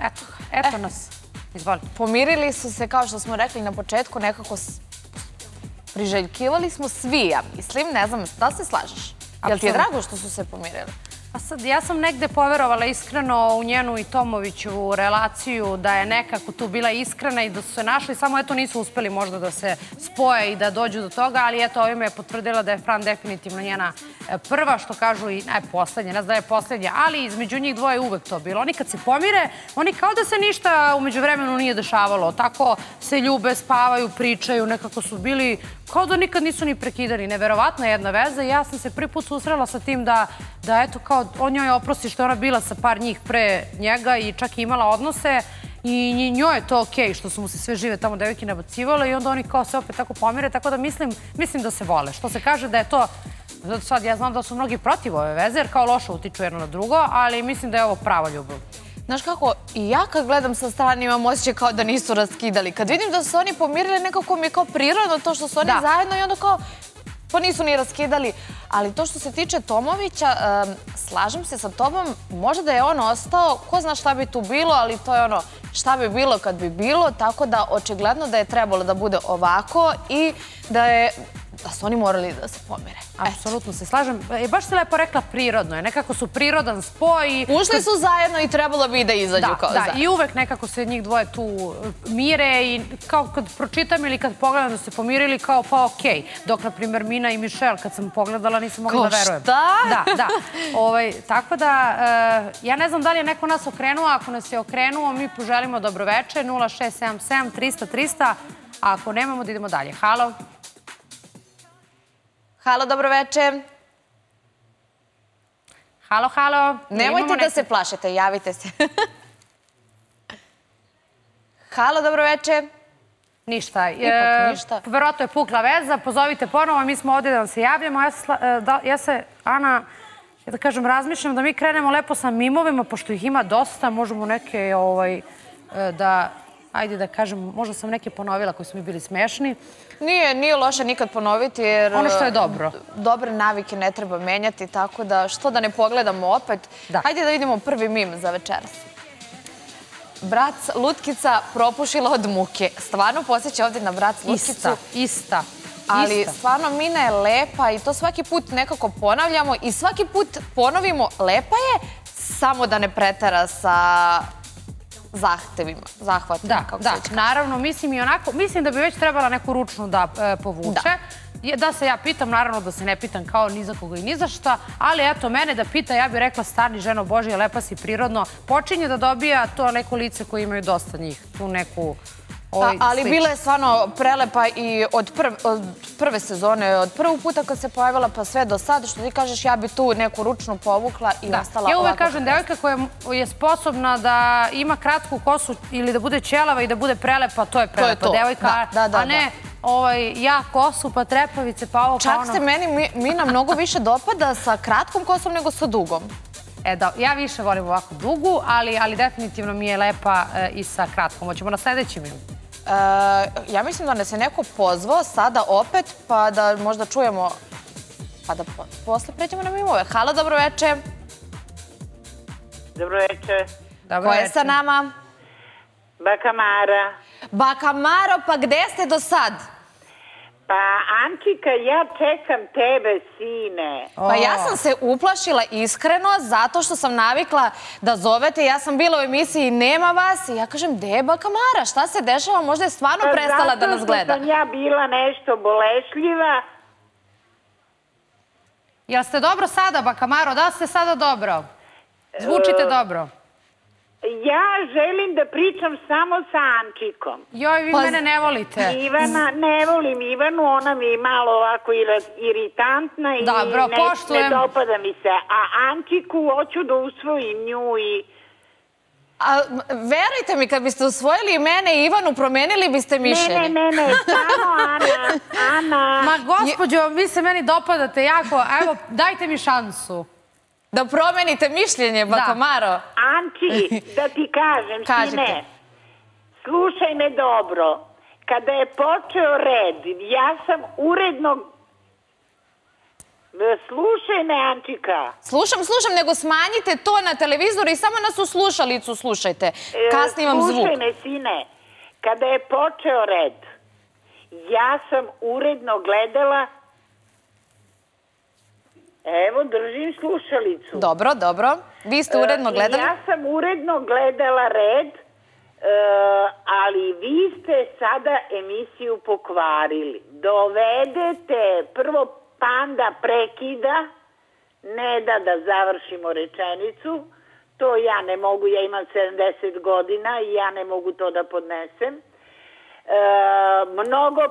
Eto nas. Izvoli. Pomirili su se, kao što smo rekli na početku, nekako priželjkivali smo svi, ja mislim. Ne znam, da li se slažeš? Jel ti je drago što su se pomirili? A sad, ja sam negde poverovala iskreno u njenu i Tomovićevu relaciju, da je nekako tu bila iskrena i da su se našli, samo eto nisu uspeli možda da se spoje i da dođu do toga, ali eto ovime je potvrdila da je Fran definitivno njena prva, što kažu i poslednja, ne znam da je poslednja, ali između njih dvoje uvek to bilo. Oni kad se pomire, oni kao da se ništa umeđu vremenu nije dešavalo, tako se ljube, spavaju, pričaju, nekako su bili kao da nikad nisu ni prekidani. Neverovatna jedna veza i ja sam se prvi put susrela sa tim da eto kao on njoj oprosti što je ona bila sa par njih pre njega i čak i imala odnose i njoj je to okej što su mu se sve žive tamo devojke nabacivale i onda oni kao se opet tako pomire, tako da mislim da se vole. Što se kaže da je to, sad ja znam da su mnogi protiv ove veze jer kao loše utiču jedno na drugo, ali mislim da je ovo prava ljubav. Znaš kako, i ja kad gledam sa strane imam osjećaj kao da nisu raskidali. Kad vidim da su oni pomirili, nekako mi je kao prirodno to što su oni zajedno i onda kao, pa nisu ni raskidali. Ali to što se tiče Tomovića, slažem se sa tobom, možda da je on ostao, ko zna šta bi tu bilo, ali to je ono šta bi bilo kad bi bilo, tako da očigledno da je trebalo da bude ovako i da su oni morali da se pomire. Apsolutno se slažem. Baš si lepo rekla prirodno je. Nekako su prirodan spoj. Ušli su zajedno i trebalo bi da izađu kao zajedno. Da, i uvek nekako se njih dvoje tu mire i kao kad pročitam ili kad pogledam da se pomirili kao pa okej. Dok, na primjer, Mina i Mišel, kad sam pogledala, nisam mogla da verujem. Kao šta? Da. Tako da, ja ne znam da li je neko nas okrenuo. Ako nas je okrenuo, mi poželimo dobroveče. 0677 300 300. A ako nemamo, da idemo dalje. Halo. Halo, dobroveče. Halo. Nemojte da se plašite, javite se. Halo, dobroveče. Ništa. Ipak ništa. Verovatno je pukla veza, pozovite ponovo, mi smo ovdje da vam se javljamo. Ja se, Ana, da kažem, razmišljam da mi krenemo lepo sa mimovima, pošto ih ima dosta, možemo neke da, ajde da kažem, možda sam neke ponovila koji su mi bili smešni. Nije loše nikad ponoviti jer ono što je dobro. Dobre navike ne treba menjati, tako da što da ne pogledamo opet. Hajde da vidimo prvi mim za večeras. Brac Lutkica propušila od muke. Stvarno posjeća ovdje na brac Lutkicu. Ista. Ali stvarno Mina je lepa i to svaki put nekako ponavljamo i svaki put ponovimo lepa je, samo da ne pretera sa zahtevima, zahvatima. Da, naravno, mislim da bi već trebala neku ručnu da povuče. Da se ja pitam, naravno da se ne pitam kao ni za koga i ni za šta, ali eto, mene da pita, ja bih rekla stani ženo Božje, lepa si prirodno, počinje da dobija to neko lice koje imaju dosta njih, tu neku ali bila je stvarno prelepa i od prve sezone, od prvog puta kad se pojavila pa sve do sada, što ti kažeš, ja bi tu neku ručnu povukla i ostala ovako. Ja uvek kažem, devojka koja je sposobna da ima kratku kosu ili da bude ćelava i da bude prelepa, to je prelepa devojka, a ne ja kosu, pa trepavice, pa ovo, pa ono. Čak se meni Mina mnogo više dopada sa kratkom kosom nego sa dugom. Da, ja više volim ovako dugu, ali definitivno mi je lepa i sa kratkom. Hoćemo na sljedeći minut. Ja mislim da nas je neko pozvao sada opet, pa da možda čujemo, pa da posle pređemo na mimove. Halo, dobroveče. Dobroveče. Ko je sa nama? Baka Mara. Baka Maro, pa gde ste do sad? Pa, Ančika, ja čekam tebe, sine. Pa ja sam se uplašila iskreno zato što sam navikla da zovete. Ja sam bila u emisiji i nema vas i ja kažem, gde je Baka Mara? Šta se dešava? Možda je stvarno prestala da nas gleda. Zato što sam ja bila nešto bolešljiva. Jel ste dobro sada, Baka Maro? Da ste sada dobro? Zvučite dobro. Ja želim da pričam samo sa Ančikom. Joj, vi mene ne volite. Ivana, ne volim Ivanu, ona mi je malo ovako iritantna i ne dopada mi se. A Ančiku hoću da usvojim nju i... Verujte mi, kad biste usvojili mene i Ivanu, promenili biste mišljenje. Ne, samo Ana. Ma gospođo, vi se meni dopadate jako, evo, dajte mi šansu. Da promenite mišljenje, Baka Maro? Anči, da ti kažem, sine, slušaj me dobro. Kada je počeo red, ja sam uredno Slušaj me, Ančika. Slušam, nego smanjite to na televizoru i samo nas u slušalicu slušajte. Kasni vam zvuk. Slušaj me, sine. Kada je počeo red, ja sam uredno gledala. Evo, držim slušalicu. Dobro. Vi ste uredno gledali? Ja sam uredno gledala red, ali vi ste sada emisiju pokvarili. Dovedete, prvo Panda prekida, ne da završimo rečenicu. To ja ne mogu, ja imam 70 godina i ja ne mogu to da podnesem. Mnogo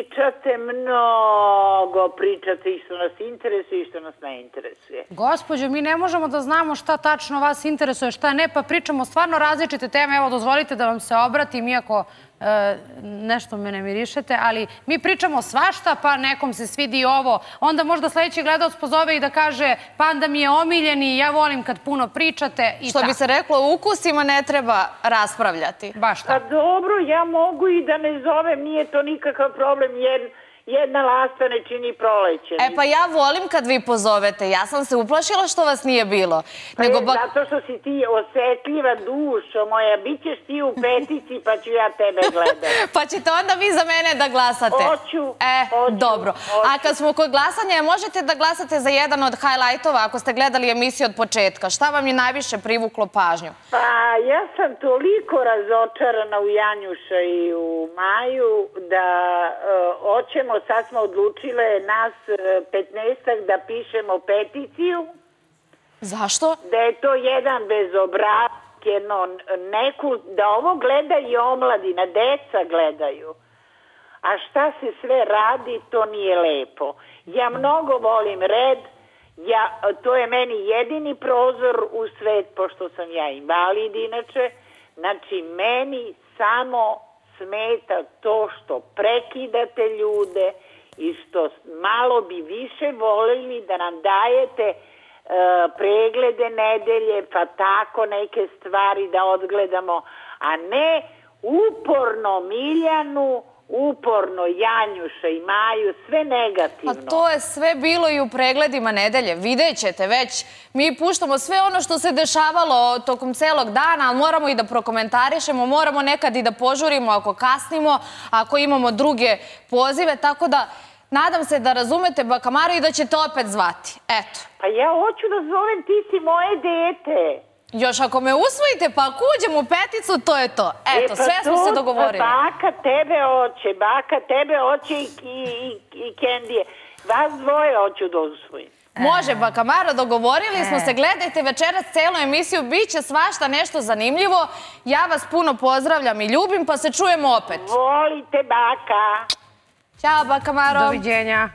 pričate i što nas interesuje i što nas ne interesuje. Gospođo, mi ne možemo da znamo šta tačno vas interesuje, šta ne, pa pričamo stvarno različite teme. Evo, dozvolite da vam se obratim, iako nešto me ne mirišete, ali mi pričamo svašta, pa nekom se svidi ovo. Onda možda sledeći gledalac pozove i da kaže Panda mi je omiljen i ja volim kad puno pričate i tako. Što bi se reklo, u ukusima ne treba raspravljati. Baš tako. Pa dobro, ja mogu i da ne zovem, nije to nikakav problem, jer jedna lasta ne čini proleće. Pa ja volim kad vi pozovete. Ja sam se uplašila što vas nije bilo. Zato što si ti osetljiva dušo moja. Bićeš ti u petici pa ću ja tebe gledati. Pa ćete onda vi za mene da glasate? Hoću. Dobro. A kad smo kod glasanja, možete da glasate za jedan od highlightova ako ste gledali emisiju od početka. Šta vam je najviše privuklo pažnju? Pa ja sam toliko razočarana u Janjuša i u Maju da hoćemo. Sad smo odlučile nas 15 da pišemo peticiju. Zašto? Da je to jedan bezobrazak, da ovo gleda i omladina, deca gledaju. A šta se sve radi, to nije lepo. Ja mnogo volim red, to je meni jedini prozor u svet, pošto sam ja invalid inače. Znači, meni samo smeta to što prekidate ljude i što malo bi više voljeli da nam dajete preglede nedelje, pa tako neke stvari da odgledamo, a ne uporno Miljanu, uporno Janjuša i Maju, sve negativno. Pa to je sve bilo i u pregledima nedelje. Vidjet ćete već. Mi puštamo sve ono što se dešavalo tokom celog dana, ali moramo i da prokomentarišemo, moramo nekad i da požurimo ako kasnimo, ako imamo druge pozive, tako da nadam se da razumete Bakamaru i da ćete opet zvati. Eto. Pa ja hoću da zovem, ti si moje dete. Još ako me usvojite, pa ako uđem u peticu, to je to. Eto, sve smo se dogovorili. Baka tebe hoće i Kendije. Vas dvoje hoću da usvojim. Može, Bakamaro, dogovorili smo se. Gledajte večeras celu emisiju, bit će svašta nešto zanimljivo. Ja vas puno pozdravljam i ljubim, pa se čujemo opet. Volite, baka. Ćao, Bakamaro. Doviđenja.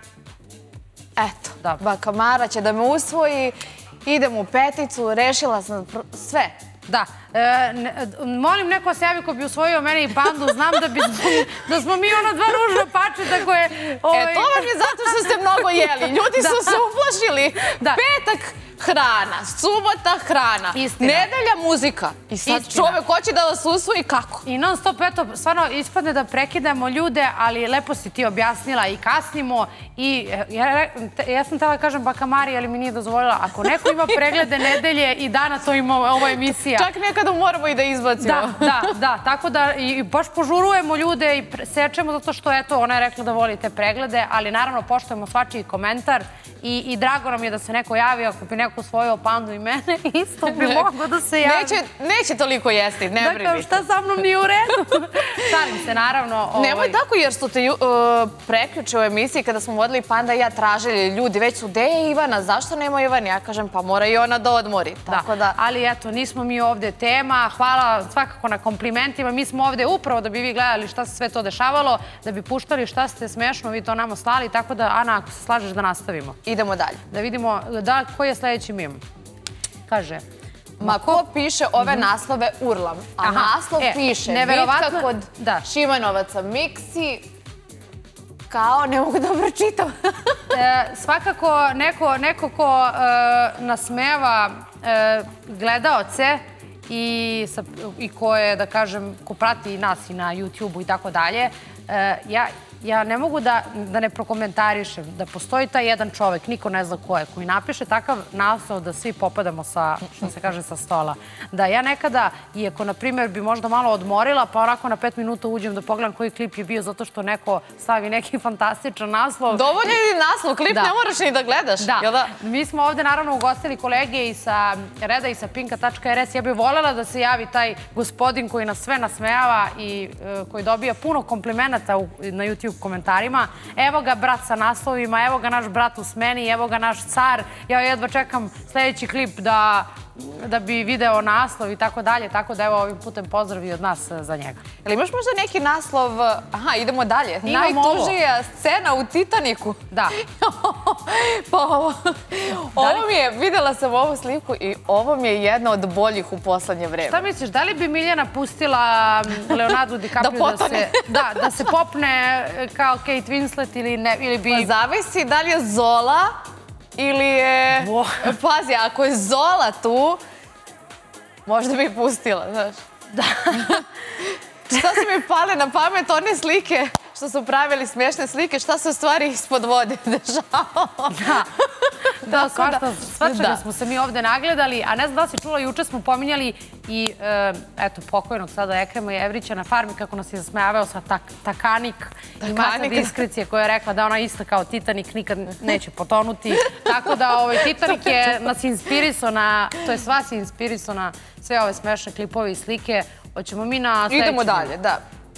Eto, Bakamara će da me usvoji. Idem u peticu, rešila sam sve. Da. Molim neko se javi ko bi usvojio mene i Pandu. Znam da smo mi ono dva ružna pačeta koje... To vam je zato što ste mnogo jeli. Ljudi su se uplašili. Petak hrana, subota hrana, nedelja muzika. I sad čovek hoće da vas usvoji kako? I non stop, eto, stvarno ispadne da prekidamo ljude, ali lepo si ti objasnila i kasnimo. I ja sam htela kažem Bakamari, ali mi nije dozvolila. Ako neko ima preglede nedelje i dana, to ima ova emisija. Čak nekada moramo i da izbacimo. Da, tako da i baš požurujemo ljude i sečemo zato što, eto, ona je rekla da volite preglede, ali naravno poštujemo svačiji komentar i drago nam je da se neko javi, ako bi neko usvojio Pandu i mene, isto bi moglo da se javi. Neće toliko jesti, ne brinite. Dakle, šta sa mnom nije u redu? Šalim se, naravno. Nemoj tako, jer su te preključe u emisiji kada smo vodili Panda i ja tražili ljudi, već su, gde je Ivana, zašto nema Ivana? Ja kažem, pa mora i ona da odmori. Da, ali eto, nismo mi ovde tema. Hvala svakako na komplimentima. Mi smo ovde upravo da bi vi gledali šta se sve to dešavalo, da bi puštali šta ste smešno, vi to nama slali, tako da, Ana, ako se slažeš da nastavimo. Idemo dalje. Da vidimo koji je sledeći mim. Kaže... Ma ko piše ove naslove urlam, a naslov piše bitka kod Šimanovaca Miksi, kao ne mogu dobro čitam. Svakako neko ko nasmeva gledaoce i ko je, da kažem, ko prati nas i na YouTube-u i tako dalje, ja ne mogu da ne prokomentarišem da postoji taj jedan čovek, niko ne zna ko je, koji napiše takav naslov da svi popadamo sa, što se kaže, sa stola. Da ja nekada, iako, na primjer, bi možda malo odmorila, pa onako na 5 minuta uđem da pogledam koji klip je bio zato što neko stavi neki fantastičan naslov. Dovoljno je naslov, klip ne moraš ni da gledaš. Da, mi smo ovde naravno ugostili kolege i sa Reda i sa Pinka.rs. Ja bih voljela da se javi taj gospodin koji nas sve nasmejava i koji dobija puno komplimenata na YouTube komentarima. Evo ga brat sa naslovima, evo ga naš brat u smeni, evo ga naš car. Ja jedva čekam sljedeći klip da bi video naslov i tako dalje. Tako da evo ovim putem pozdrav i od nas za njega. Jel imaš možda neki naslov? Aha, idemo dalje. Najtužnija scena u Titaniku. Da. Pa ovo mi je, videla sam ovu sliku i ovo mi je jedna od boljih u poslednje vreme. Šta misliš, da li bi Miljana pustila Leonardo DiCaprio da se popne kao Kate Winslet ili ne? Pa zavisi da li je Zola ili je... Pazi, ako je Zola tu, možda bi pustila, znaš. Da. Šta su mi pale na pamet one slike što su pravili smiješne slike, šta se u stvari ispod vode dešava. Da, svačali smo se mi ovde nagledali, a ne znam da si čula, juče smo pominjali i, eto, pokojnog sada Ekrema Evrića na farmi, kako nas je zasmejavao sa Takanik i Maca Diskrecije koja je rekla da ona isto kao Titanik nikad neće potonuti. Tako da Titanik je nas inspirisao na, to je vas je inspirisao na sve ove smešne klipove i slike. Hoćemo mi na sledeći. Idemo dalje, da.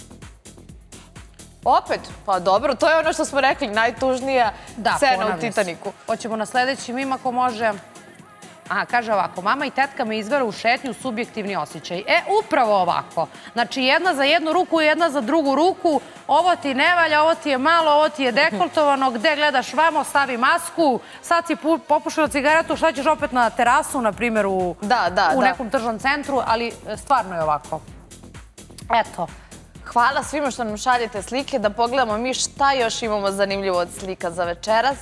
Opet, pa dobro, to je ono što smo rekli, najtužnija scena u Titaniku. Hoćemo na sledećim, ima ko može... Aha, kaže ovako, mama i tetka me izvela u šetnju, subjektivni osjećaj. Upravo ovako. Znači, jedna za jednu ruku i jedna za drugu ruku. Ovo ti ne valja, ovo ti je malo, ovo ti je dekoltovano. Gde gledaš vamo, stavi masku. Sad si popušila cigaretu, šta ćeš opet na terasu, na primjer, u nekom tržnom centru. Ali stvarno je ovako. Eto. Hvala svima što nam šaljete slike, da pogledamo mi šta još imamo zanimljivo od slika za večeras.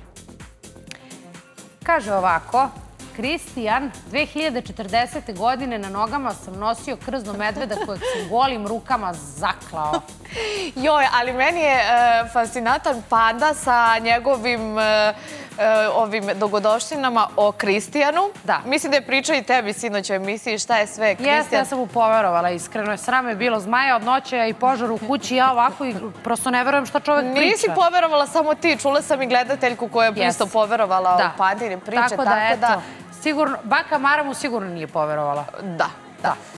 Kaže ovako, Kristijan, 2040. godine na nogama sam nosio krzno medveda kojeg sam golim rukama zaklao. Joj, ali meni je fascinantan panda sa njegovim ovim dogodoštinama o Kristijanu. Da. Mislim da je pričao i tebi sinoć u emisiji šta je sve Kristijan. Jeste, ja sam mu poverovala, iskreno. Sram je bilo zmaja od noće i požar u kući, ja ovako i prosto ne verujem šta čovek priča. Nisi poverovala samo ti, čula sam i gledateljku koja je isto poverovala u pandine priče. Tako da, eto, baka Mara mu sigurno nije poverovala. Da, da.